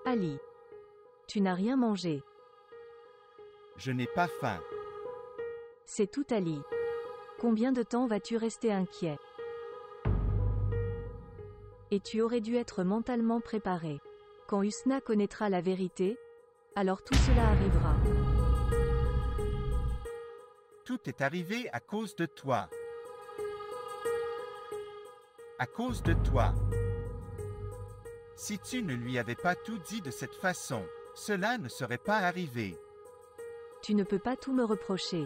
Ali. Tu n'as rien mangé. Je n'ai pas faim. C'est tout Ali. Combien de temps vas-tu rester inquiet? Et tu aurais dû être mentalement préparé. Quand Husna connaîtra la vérité, alors tout cela arrivera. Tout est arrivé à cause de toi. À cause de toi. Si tu ne lui avais pas tout dit de cette façon, cela ne serait pas arrivé. Tu ne peux pas tout me reprocher.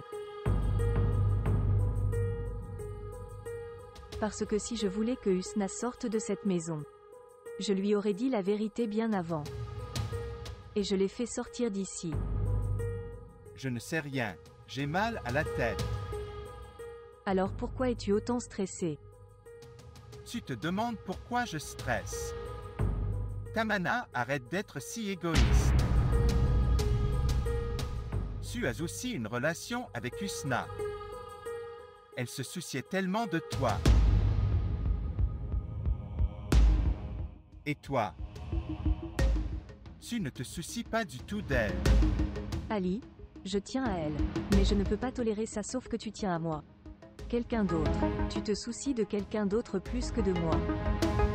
Parce que si je voulais que Husna sorte de cette maison, je lui aurais dit la vérité bien avant. Et je l'ai fait sortir d'ici. Je ne sais rien. J'ai mal à la tête. Alors pourquoi es-tu autant stressé? Tu te demandes pourquoi je stresse. Tamana, arrête d'être si égoïste. Tu as aussi une relation avec Husna. Elle se souciait tellement de toi. Et toi? Tu ne te soucies pas du tout d'elle. Ali, je tiens à elle. Mais je ne peux pas tolérer ça sauf que tu tiens à moi. Quelqu'un d'autre. Tu te soucies de quelqu'un d'autre plus que de moi.